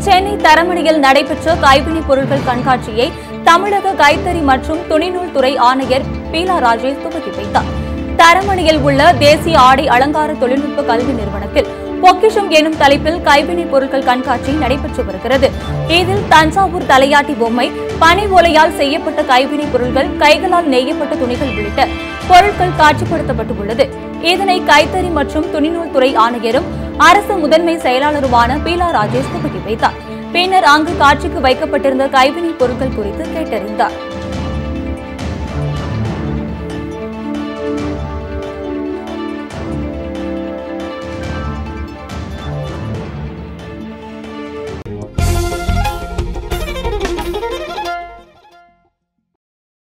சென்னை தரமணியில் நடைபெற்ற கைவினைப் பொருட்கள் கண்காட்சியை தமிழக கைத்தறி மற்றும் துணிநூல் துறை ஆணையர் பீலா ராஜேஷ் துவக்கி வைத்தார். தரமணியில் உள்ள தேசிய ஆடை அலங்கார தொழில்நுட்ப கல்வி நிறுவனத்தில் பொக்கிஷம் எனும் தலைப்பில் கைவினைப் பொருட்கள் கண்காட்சி நடைபெற்று வருகிறது. இதில் தஞ்சாவூர் தலையாட்டி பொம்மை, பனை ஓலையால் செய்யப்பட்ட கைவினைப் பொருட்கள், கைகளால் நெய்யப்பட்ட துணிகள் உள்ளிட்ட பொருட்கள் காட்சிப்படுத்தப்பட்டுள்ளது. இதனை கைத்தறி மற்றும் துணிநூல் துறை ஆணையரும் அரசு முதன்மை செயலாளருமான பீலா ராஜேஷ் துவக்கி வைத்தார். பின்னர் அங்கு காட்சிக்கு வைக்கப்பட்டிருந்த கைவினைப் பொருட்கள் குறித்து கேட்டறிந்தார்.